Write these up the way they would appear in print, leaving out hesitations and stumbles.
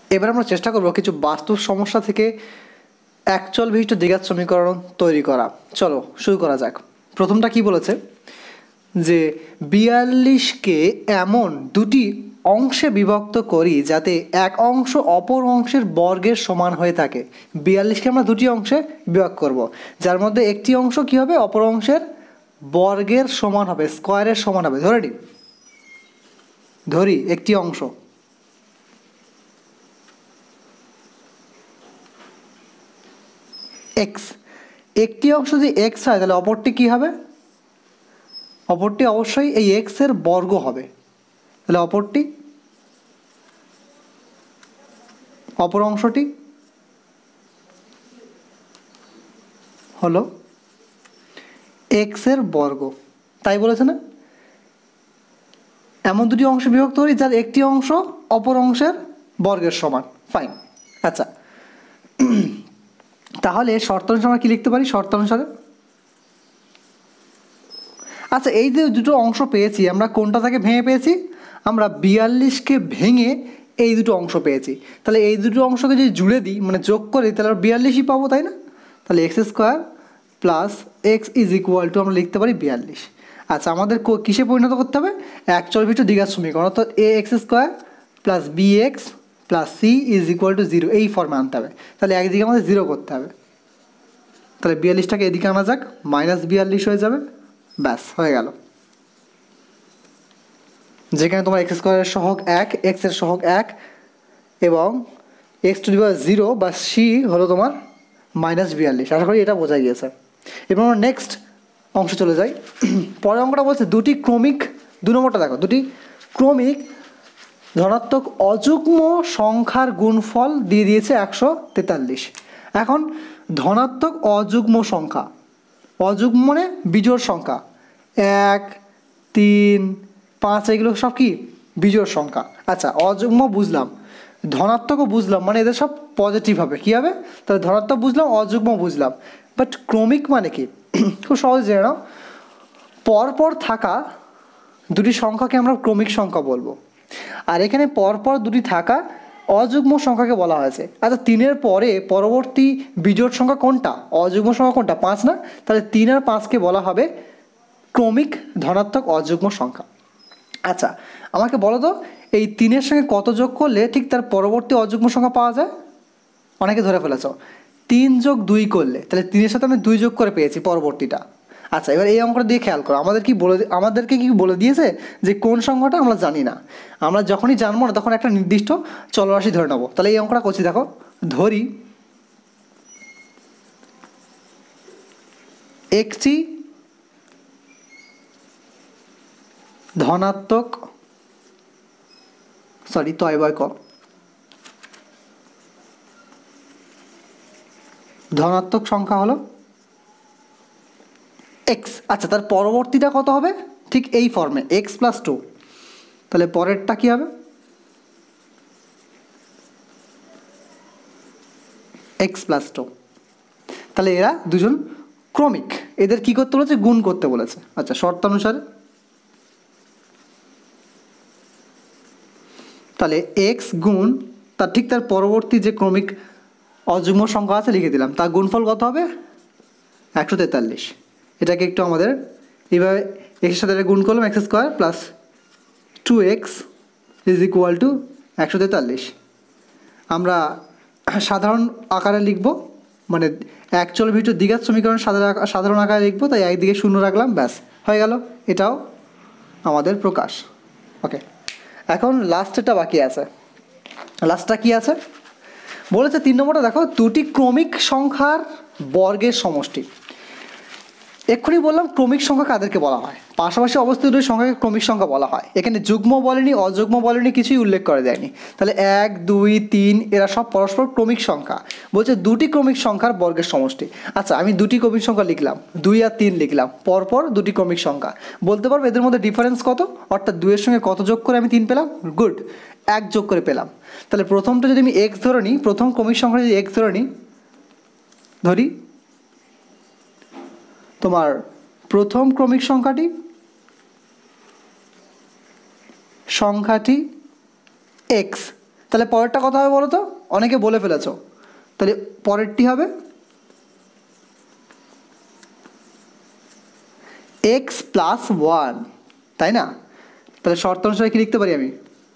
এবার আমরা চেষ্টা করব কিছু বাস্তব সমস্যা থেকে একচল বিশিষ্ট দ্বিঘাত সমীকরণ তৈরি করা। চলো শুরু করা যাক। প্রথমটা কি বলেছে যে 42কে এমন দুটি অংশে বিভক্ত করি যাতে এক অংশ অপর অংশের বর্গের সমান হয়ে থাকে। 42কে আমরা দুটি অংশে বিভাগ করব, যার মধ্যে একটি অংশ কি হবে, অপর অংশের বর্গের সমান হবে, স্কয়ারের সমান হবে। ধরি একটি অংশ এক্স, একটি অংশ যদি এক্স হয় তাহলে অপরটি কি হবে, অপরটি অবশ্যই এই এক্স এর বর্গ হবে। তাহলে অপর অংশটি হলো এক্স এর বর্গ, তাই বলেছে না? এমন দুটি অংশ বিভক্ত করি যার একটি অংশ অপর অংশের বর্গের সমান। ফাইন। আচ্ছা, তাহলে শর্ত অনুসারে আমরা কি লিখতে পারি? শর্ত অনুসারে আচ্ছা, এই যে দুটো অংশ পেয়েছি আমরা কোনটা থেকে ভেঙে পেয়েছি? আমরা 42কে ভেঙে এই দুটো অংশ পেয়েছি। তাহলে এই দুটো অংশকে যদি জুড়ে দিই, মানে যোগ করি, তাহলে আমরা 42ই পাবো, তাই না? তাহলে x square plus x is equal to আমরা লিখতে পারি 42। আচ্ছা, আমাদের কিসে পরিণত করতে হবে? একচল বিশিষ্ট দ্বিঘাত সমীকরণ, অর্থাৎ a x square plus b x plus c is equal to 0 এই ফর্মে আনতে হবে। তাহলে একদিকে আমাদের 0 করতে হবে। তাহলে 42টাকে এদিকে আনা যাক, -42 হয়ে যাবে। ব্যাস, হয়ে গেল। যেখানে তোমার এক্স স্কোয়ারের সহগ 1, এক্স এর সহগ 1 এবং x⁻0 বা সি হলো তোমার -42। আশা করি এটা বোঝা গিয়েছে। এবার আমরা নেক্সট অংশ চলে যাই। পরের অঙ্কটা বলছে দুটি ক্রমিক, 2 নম্বরটা দেখো, দুটি ক্রমিক ধনাত্মক অযুগ্ম সংখ্যার গুণফল দিয়ে দিয়েছে 143। এখন ধনাত্মক অযুগ্ম সংখ্যা, অযুগ্ম মানে বিজোড় সংখ্যা, 1, 3, 5 এগুলো সব কি বিজোড় সংখ্যা। আচ্ছা, অযুগ্ম বুঝলাম, ধনাত্মকও বুঝলাম, মানে এদের সব পজিটিভ হবে। কী হবে? তাহলে ধনাত্মক বুঝলাম, অযুগ্ম বুঝলাম, বাট ক্রমিক মানে কি? খুব সহজ জেনে নাও। পরপর থাকা দুটি সংখ্যাকে আমরা ক্রমিক সংখ্যা বলবো, আর এখানে পরপর দুটি থাকা অযুগ্ম সংখ্যাকে বলা হয়েছে। আচ্ছা, 3-এর পরে পরবর্তী বিজোড় সংখ্যা কোনটা, অযুগ্ম সংখ্যা কোনটা? 5 না? তাহলে 3 আর 5কে বলা হবে ক্রমিক ধনাত্মক অযুগ্ম সংখ্যা। আচ্ছা, আমাকে বলো তো, এই 3-এর সঙ্গে কত যোগ করলে ঠিক তার পরবর্তী অযুগ্ম সংখ্যা পাওয়া যায়? অনেকে ধরে ফেলেছ 3 + 2 করলে, তাহলে 3-এর সাথে আমি 2 যোগ করে পেয়েছি পরবর্তীটা। আচ্ছা, এবার এই অঙ্কটা দিয়ে খেয়াল করো, আমাদেরকে কি বলে দিয়েছে যে কোন সংখ্যাটা আমরা জানি না। আমরা যখনই জানবো না তখন একটা নির্দিষ্ট চলরাশি ধরে নেবো। তাহলে এই অঙ্কটা করছি, দেখো, ধরি একটি ধনাত্মক ধনাত্মক সংখ্যা হলো এক্স। আচ্ছা, তার পরবর্তীটা কত হবে? ঠিক এই ফর্মে x+2। তাহলে পরেরটা কি হবে? x+2। তাহলে এরা দুজন ক্রমিক, এদের কি করতে বলেছে? গুণ করতে বলেছে। আচ্ছা, শর্ত অনুসারে তাহলে এক্স গুণ তার পরবর্তী যে ক্রমিক অযুগ্ম সংখ্যা আছে লিখে দিলাম, তার গুণফল কত হবে? 143। এটাকে একটু আমাদের এইভাবে এক্সের সাথে গুণ করলাম, x² plus 2x is equal two 143। আমরা সাধারণ আকারে লিখব, মানে একচল বিশিষ্ট দ্বিঘাত সমীকরণ সাধারণ আকারে লিখবো, তাই একদিকে 0 রাখলাম, ব্যাস হয়ে গেল। এটাও আমাদের প্রকাশ। ওকে, এখন লাস্টটা বাকি আছে। লাস্টটা কি আছে বলেছে? 3 নম্বরটা দেখো, দুটি ক্রমিক সংখ্যার বর্গের সমষ্টি। এক্ষুনি বললাম ক্রমিক সংখ্যা কাদেরকে বলা হয়, পাশাপাশি অবস্থিত দুটি সংখ্যাকে ক্রমিক সংখ্যা বলা হয়। এখানে যুগ্ম বলেনি, অযুগ্ম বলেনি, কিছুই উল্লেখ করে দেয়নি। তাহলে 1, 2, 3 এরা সব পরস্পর ক্রমিক সংখ্যা। বলছে দুটি ক্রমিক সংখ্যার বর্গের সমষ্টি। আচ্ছা, আমি দুটি ক্রমিক সংখ্যা লিখলাম, 2 আর 3 লিখলাম, পরপর দুটি ক্রমিক সংখ্যা। বলতে পারবো এদের মধ্যে ডিফারেন্স কত, অর্থাৎ 2-এর সঙ্গে কত যোগ করে আমি 3 পেলাম? গুড, 1 যোগ করে পেলাম। তাহলে প্রথমটা যদি আমি এক্স ধরে নিই, প্রথম ক্রমিক সংখ্যা যদি এক্স ধরে নিই, ধরি তোমার প্রথম ক্রমিক সংখ্যাটি এক্স। তাহলে পরেরটা কথা হবে বলো তো, অনেকে বলে ফেলেছো, তাহলে পরেরটি হবে এক্স প্লাস ওয়ান, তাই না? তাহলে শর্ত অনুসারে কি লিখতে পারি আমি?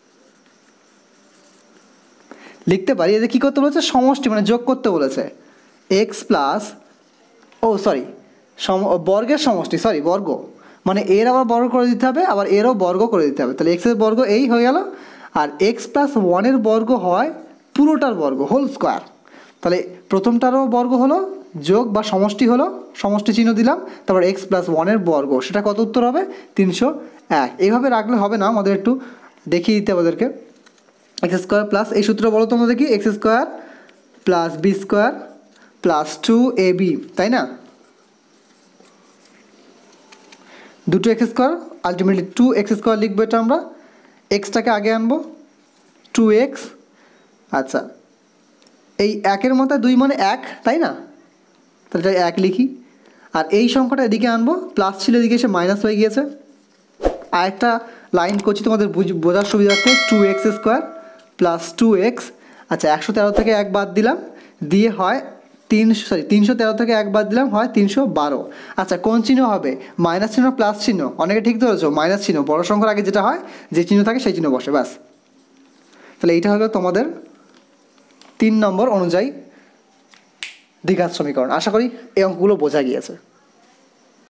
লিখতে পারি এদের কী করতে বলেছে, সমষ্টি মানে যোগ করতে বলেছে। এক্স প্লাস, ও সরি, বর্গের সমষ্টি, সরি বর্গ, মানে এর আবার বর্গ করে দিতে হবে, আবার এরও বর্গ করে দিতে হবে। তাহলে এক্সের বর্গ এই হয়ে গেল, আর এক্স প্লাস ওয়ানের বর্গ হয় পুরোটার বর্গ, হোল স্কোয়ার। তাহলে প্রথমটারও বর্গ হলো, যোগ বা সমষ্টি হলো, সমষ্টি চিহ্ন দিলাম, তারপর এক্স প্লাস ওয়ানের বর্গ, সেটা কত উত্তর হবে? 301। এইভাবে রাখলে হবে না, আমাদের একটু দেখিয়ে দিতে হবে ওদেরকে। এক্স স্কোয়ার প্লাস, এই সূত্রটা বলো তোমরা দেখি, x square plus b square plus 2ab, তাই না? দুটো x square, ultimately 2x square লিখবো এটা আমরা, এক্সটাকে আগে আনবো, 2x। আচ্ছা, এই একের মাথায় 2 মানে 1, তাই না? তাহলে এটা 1 লিখি, আর এই সংখ্যাটা এদিকে আনবো, প্লাস ছিল এদিকে এসে মাইনাস হয়ে গিয়েছে। আর একটা লাইন করছি তোমাদের বোঝার সুবিধার্থে, 2x স্কোয়ার প্লাস 2x। আচ্ছা, 113 থেকে 1 বাদ দিলাম, দিয়ে হয় 313 থেকে 1 বাদ দিলাম, হয় 312। আচ্ছা, কোন চিহ্ন হবে, মাইনাস চিহ্ন প্লাস চিহ্ন? অনেকে ঠিক ধরেছো, মাইনাস চিহ্ন, বড় সংখ্যার আগে যেটা হয়, যে চিহ্ন থাকে সেই চিহ্ন বসে, ব্যাস। তাহলে এইটা হলো তোমাদের 3 নম্বর অনুযায়ী দ্বিঘাত সমীকরণ। আশা করি এই অঙ্কগুলো বোঝা গিয়েছে।